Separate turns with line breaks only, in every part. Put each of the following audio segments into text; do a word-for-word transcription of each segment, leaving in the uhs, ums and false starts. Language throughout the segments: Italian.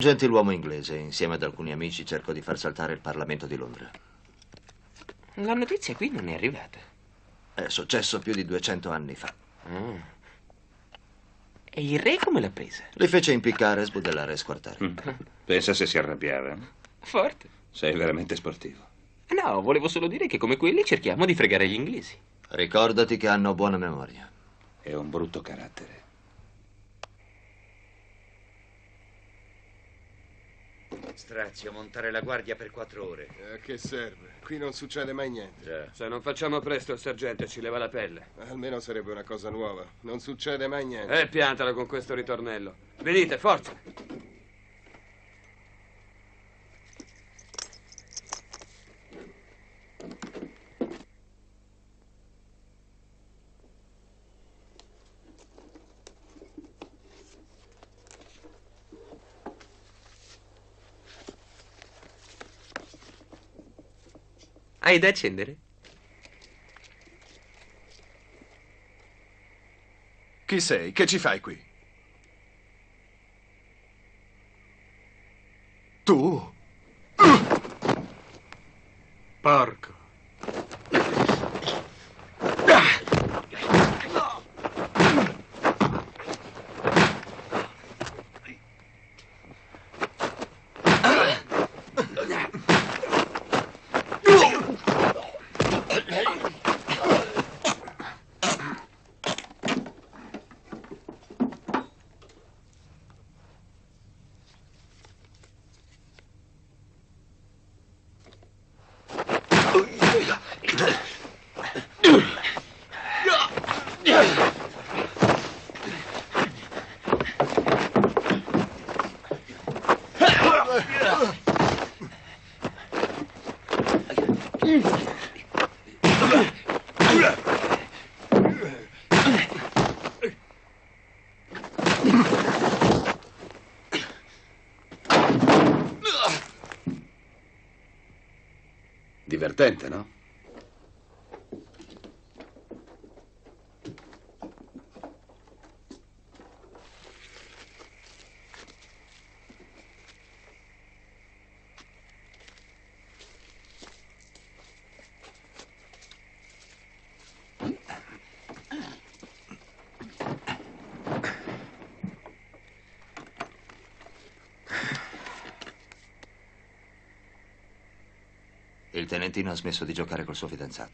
Gentiluomo inglese, insieme ad alcuni amici cerco di far saltare il Parlamento di Londra.
La notizia qui non è arrivata.
È successo più di duecento anni fa.
Ah. E il re come l'ha presa?
Li fece impiccare, sbudellare e squartare.
Mm. Pensa se si arrabbiava.
Forte.
Sei veramente sportivo.
No, volevo solo dire che come quelli cerchiamo di fregare gli inglesi.
Ricordati che hanno buona memoria.
È un brutto carattere.
Strazio, montare la guardia per quattro ore.
A che serve? Qui non succede mai niente.
Già.
Se non facciamo presto il sergente ci leva la pelle.
Almeno sarebbe una cosa nuova. Non succede mai niente.
E piantala con questo ritornello. Venite, forza!
Hai da accendere?
Chi sei? Che ci fai qui? Tu?
Porco.
Divertente, no?
Il tenentino ha smesso di giocare col suo fidanzato.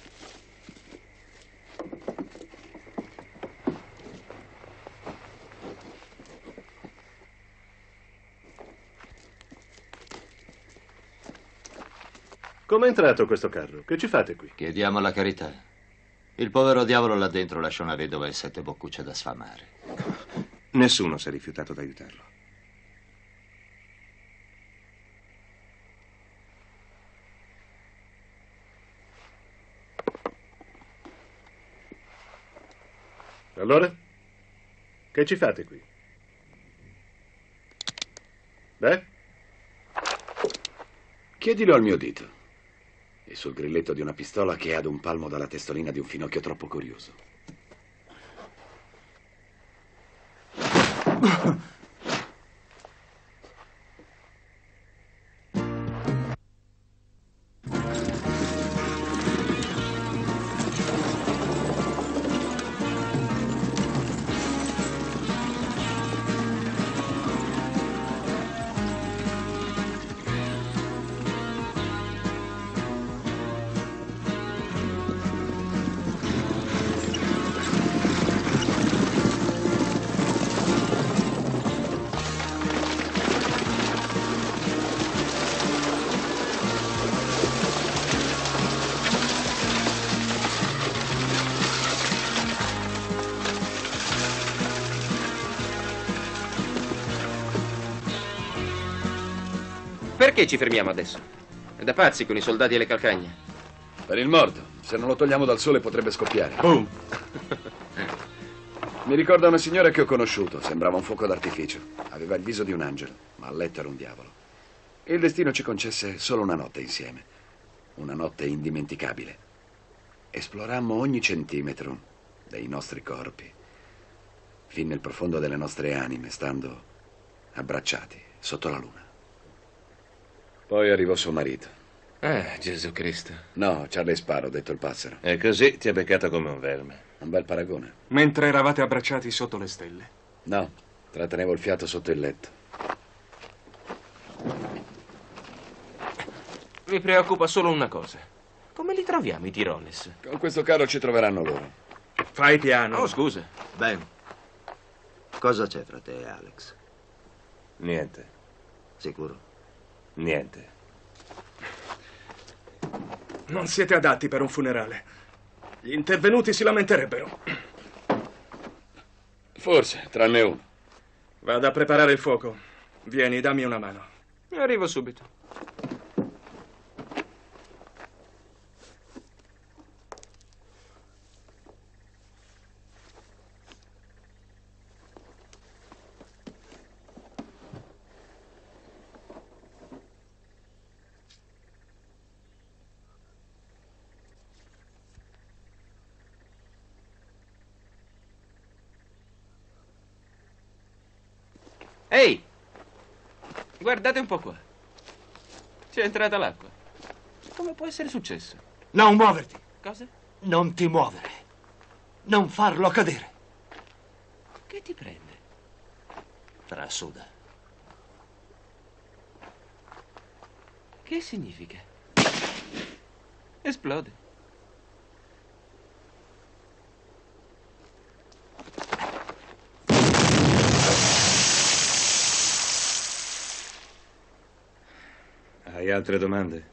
Com'è entrato questo carro? Che ci fate qui?
Chiediamo la carità. Il povero diavolo là dentro lascia una vedova e sette boccucce da sfamare.
Nessuno si è rifiutato d'aiutarlo.
Allora? Che ci fate qui? Beh?
Chiedilo al mio dito. E sul grilletto di una pistola che ha ad un palmo dalla testolina di un finocchio troppo curioso.
Perché ci fermiamo adesso? È da pazzi con i soldati e le calcagna.
Per il morto. Se non lo togliamo dal sole potrebbe scoppiare.
Boom!
Mi ricorda una signora che ho conosciuto. Sembrava un fuoco d'artificio. Aveva il viso di un angelo, ma a letto era un diavolo. E il destino ci concesse solo una notte insieme. Una notte indimenticabile. Esplorammo ogni centimetro dei nostri corpi, fin nel profondo delle nostre anime, stando abbracciati sotto la luna. Poi arrivò suo marito.
Ah, Gesù Cristo.
No, Charlie Sparrow, detto il passero.
E così ti ha beccato come un verme.
Un bel paragone.
Mentre eravate abbracciati sotto le stelle.
No, trattenevo il fiato sotto il letto.
Mi preoccupa solo una cosa. Come li troviamo i Tirones?
Con questo carro ci troveranno loro.
Fai piano.
Oh, scusa.
Ben, cosa c'è fra te e Alex?
Niente,
Sicuro?
niente.
Non siete adatti per un funerale. Gli intervenuti si lamenterebbero.
Forse, tranne uno.
Vado a preparare il fuoco. Vieni, dammi una mano.
Arrivo subito. Ehi! Guardate un po' qua. C'è entrata l'acqua. Come può essere successo?
Non muoverti.
Cosa?
Non ti muovere. Non farlo cadere.
Che ti prende?
Trasuda.
Che significa? Esplode.
Hai altre domande?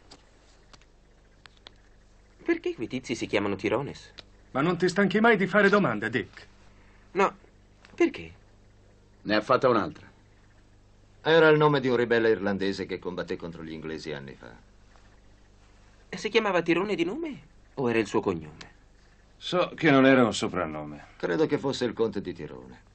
Perché quei tizi si chiamano Tirones?
Ma non ti stanchi mai di fare domande, Dick?
No, perché?
Ne ha fatta un'altra.
Era il nome di un ribelle irlandese che combatté contro gli inglesi anni fa.
Si chiamava Tirone di nome o era il suo cognome?
So che non era un soprannome.
Credo che fosse il conte di Tirone.